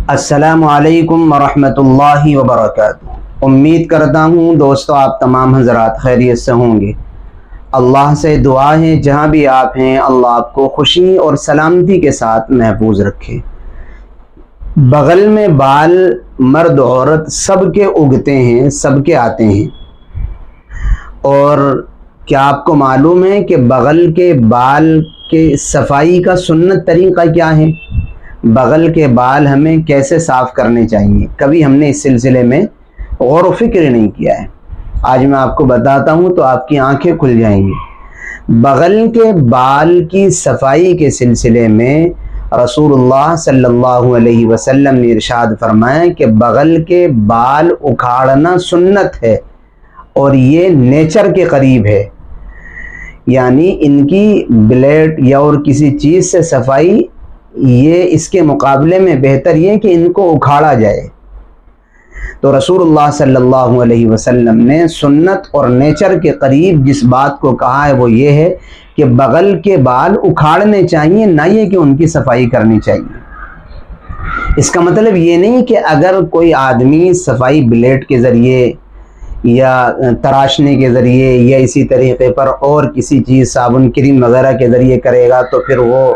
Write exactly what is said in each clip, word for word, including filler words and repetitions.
अस्सलामु अलैकुम वरहमतुल्लाहि वबरकातुहू। उम्मीद करता हूँ दोस्तों आप तमाम हज़रात खैरियत से होंगे। अल्लाह से दुआ है जहाँ भी आप हैं अल्लाह आपको खुशी और सलामती के साथ महफूज रखे। बगल में बाल मर्द औरत सबके उगते हैं, सबके आते हैं। और क्या आपको मालूम है कि बगल के बाल के सफाई का सुन्नत तरीक़ा क्या है? बगल के बाल हमें कैसे साफ़ करने चाहिए, कभी हमने इस सिलसिले में गौर व फिक्र नहीं किया है। आज मैं आपको बताता हूँ तो आपकी आंखें खुल जाएंगी। बगल के बाल की सफाई के सिलसिले में रसूलुल्लाह सल्लल्लाहु अलैहि वसल्लम ने इरशाद फरमाया कि बगल के बाल उखाड़ना सुन्नत है और ये नेचर के करीब है, यानी इनकी ब्लेड या और किसी चीज़ से सफाई ये इसके मुकाबले में बेहतर ये कि इनको उखाड़ा जाए। तो रसूलुल्लाह सल्लल्लाहु अलैहि वसल्लम ने सुन्नत और नेचर के करीब जिस बात को कहा है वो ये है कि बगल के बाल उखाड़ने चाहिए, ना ये कि उनकी सफाई करनी चाहिए। इसका मतलब ये नहीं कि अगर कोई आदमी सफाई ब्लेड के ज़रिए या तराशने के ज़रिए या इसी तरीक़े पर और किसी चीज़ साबुन क्रीम वगैरह के ज़रिए करेगा तो फिर वो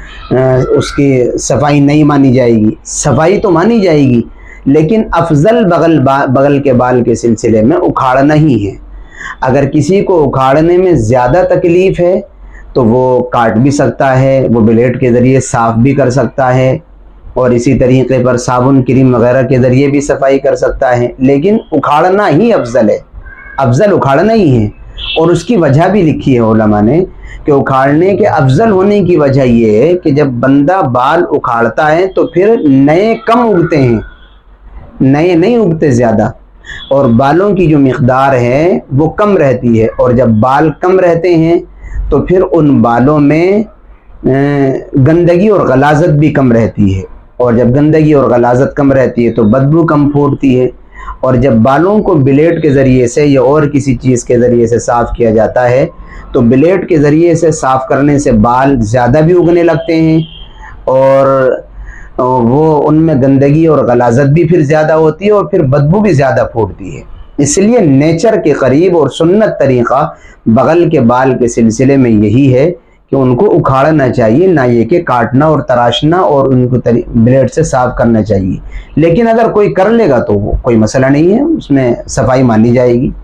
उसकी सफाई नहीं मानी जाएगी। सफाई तो मानी जाएगी, लेकिन अफजल बगल बगल के बाल के सिलसिले में उखाड़ना ही है। अगर किसी को उखाड़ने में ज़्यादा तकलीफ़ है तो वो काट भी सकता है, वो ब्लेड के ज़रिए साफ़ भी कर सकता है और इसी तरीके पर साबुन क्रीम वगैरह के ज़रिए भी सफाई कर सकता है, लेकिन उखाड़ना ही अफजल है। अफजल उखाड़ना ही है और उसकी वजह भी लिखी है उलमा ने कि उखाड़ने के अफजल होने की वजह यह है कि जब बंदा बाल उखाड़ता है तो फिर नए कम उगते हैं, नए नहीं उगते ज़्यादा, और बालों की जो मिक़दार है वो कम रहती है। और जब बाल कम रहते हैं तो फिर उन बालों में गंदगी और गलाज़त भी कम रहती है, और जब गंदगी और गलाज़त कम रहती है तो बदबू कम फूटती है। और जब बालों को ब्लेड के ज़रिए से या और किसी चीज़ के ज़रिए से साफ़ किया जाता है तो ब्लेड के ज़रिए से साफ़ करने से बाल ज़्यादा भी उगने लगते हैं और वो उनमें गंदगी और गलाज़त भी फिर ज़्यादा होती है और फिर बदबू भी ज़्यादा फूटती है। इसलिए नेचर के करीब और सुन्नत तरीक़ा बगल के बाल के सिलसिले में यही है कि उनको उखाड़ना चाहिए, ना ये कि काटना और तराशना और उनको ब्लेड से साफ़ करना चाहिए। लेकिन अगर कोई कर लेगा तो वो कोई मसला नहीं है, उसमें सफाई मानी जाएगी।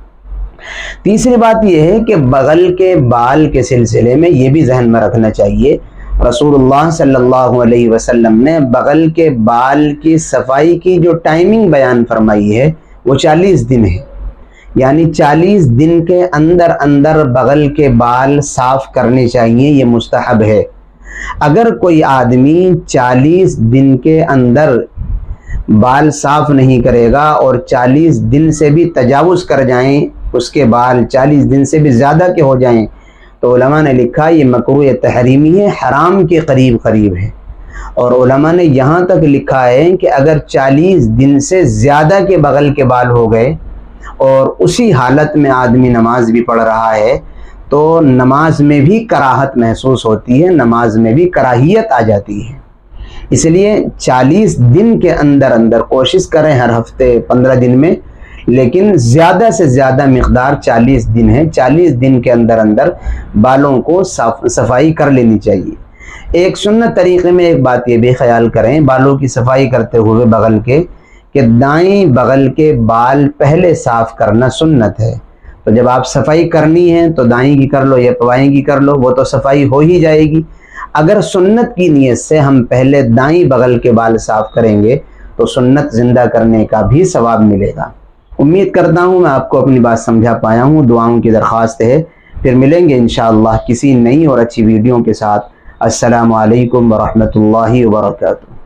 तीसरी बात यह है कि बगल के बाल के सिलसिले में ये भी जहन में रखना चाहिए, रसूलुल्लाह सल्लल्लाहु अलैहि वसल्लम ने बगल के बाल की सफाई की जो टाइमिंग बयान फरमाई है वो चालीस दिन है, यानी चालीस दिन के अंदर अंदर बगल के बाल साफ़ करने चाहिए, ये मुस्तहब है। अगर कोई आदमी चालीस दिन के अंदर बाल साफ़ नहीं करेगा और चालीस दिन से भी तजावुज़ कर जाएं, उसके बाल चालीस दिन से भी ज़्यादा के हो जाएं, तो उलमा ने लिखा ये मकरूह तहरीमी है, हराम के करीब करीब है। और उलमा ने यहाँ तक लिखा है कि अगर चालीस दिन से ज़्यादा के बगल के बाल हो गए और उसी हालत में आदमी नमाज भी पढ़ रहा है तो नमाज में भी कराहत महसूस होती है, नमाज में भी कराहियत आ जाती है। इसलिए चालीस दिन के अंदर अंदर कोशिश करें हर हफ्ते पंद्रह दिन में, लेकिन ज़्यादा से ज़्यादा मिक़दार चालीस दिन है। चालीस दिन के अंदर अंदर बालों को साफ सफाई कर लेनी चाहिए। एक सुन्नत तरीक़े में एक बात ये भी ख्याल करें बालों की सफाई करते हुए बगल के कि दाएं बगल के बाल पहले साफ़ करना सुन्नत है। तो जब आप सफाई करनी है तो दाएं की कर लो या बाएं की कर लो, वो तो सफाई हो ही जाएगी। अगर सुन्नत की नीयत से हम पहले दाएं बगल के बाल साफ़ करेंगे तो सुन्नत ज़िंदा करने का भी सवाब मिलेगा। उम्मीद करता हूँ मैं आपको अपनी बात समझा पाया हूँ। दुआओं की दरख्वास्त है, फिर मिलेंगे इंशाअल्लाह किसी नई और अच्छी वीडियो के साथ। अस्सलामु अलैकुम वरहमतुल्लाहि वबरकातुहू।